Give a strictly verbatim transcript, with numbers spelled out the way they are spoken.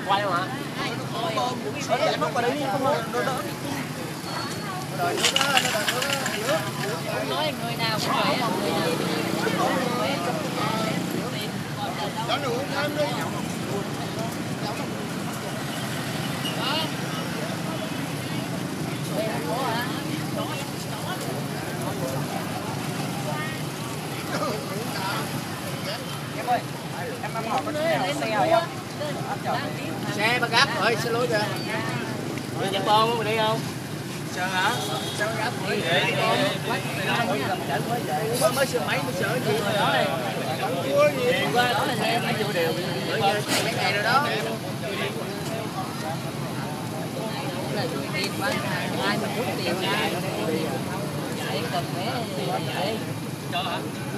quay không hả? Để móc vào đấy đi, không đỡ đỡ. Rồi nước đó, nó đợt nước đó. Không nói người nào cũng vậy, người nào cũng vậy. Đó nữa, ăn đi. Em ơi, em ăn hỏi có xe nào xe không? Xe ba gác rồi, xe lối kìa. Đi dẫn con không đi không? Sao hả? Sao gác đi đi đi. Mới sửa máy mới sửa gì rồi đó đây. Gì qua đó là xe phải vô đều. Mấy ngày rồi đó. Là tiền bán hai mươi phút tiền ra. Chạy cầm vé chạy. Cho hả?